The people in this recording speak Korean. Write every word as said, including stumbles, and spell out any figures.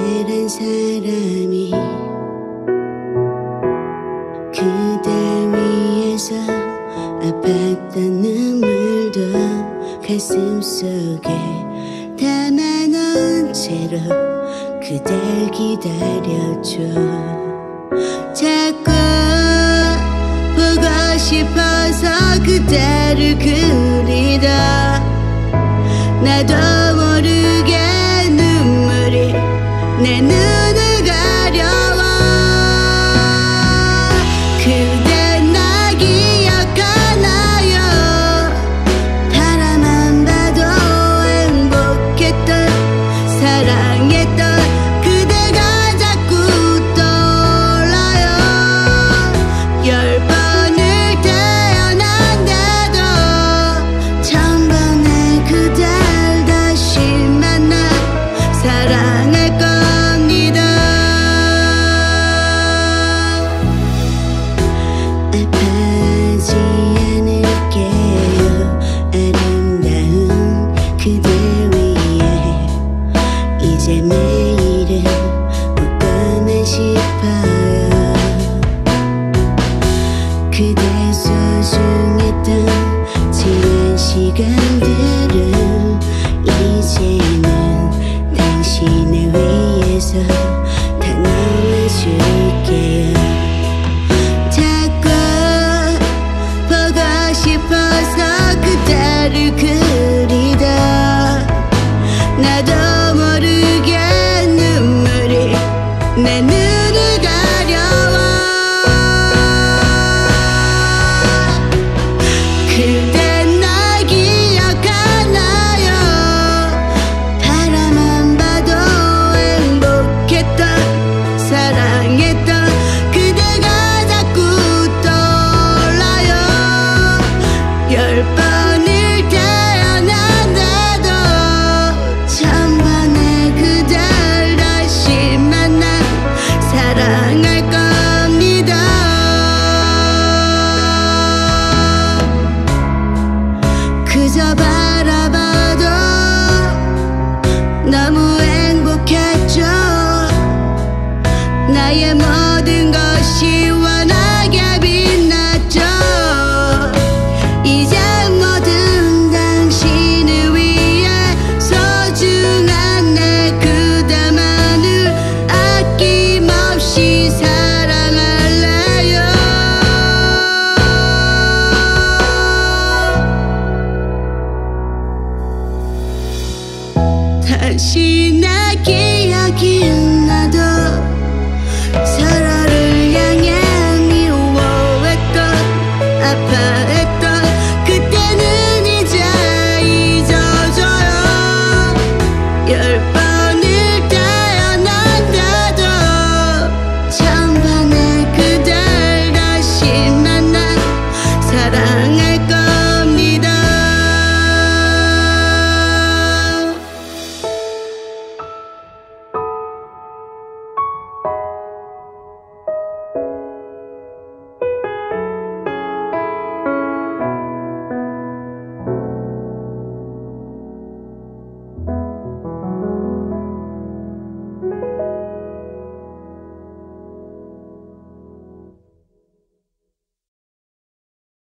그대란 사람이 그댈 위해서 아팠던 눈물도 가슴 속에 담아놓은 채로 그댈 기다려줘. 자꾸 보고 싶어서 그대를 그리다 나도 모르게 눈물이 내 눈을 가려워. 그대 나 기억하나요? 바라만 봐도 행복했던 사랑했던 그대가 자꾸 떠올라요. 열 번을 태어난데도 처음 보는 그댈 다시 만나 사랑할 겁니다. 아파하지 않을게요. 아름다운 그댈 위해 이제 매일은 웃고만 싶어요. 그대 소중했던 지난 시간들은 이제는 당신을 위해서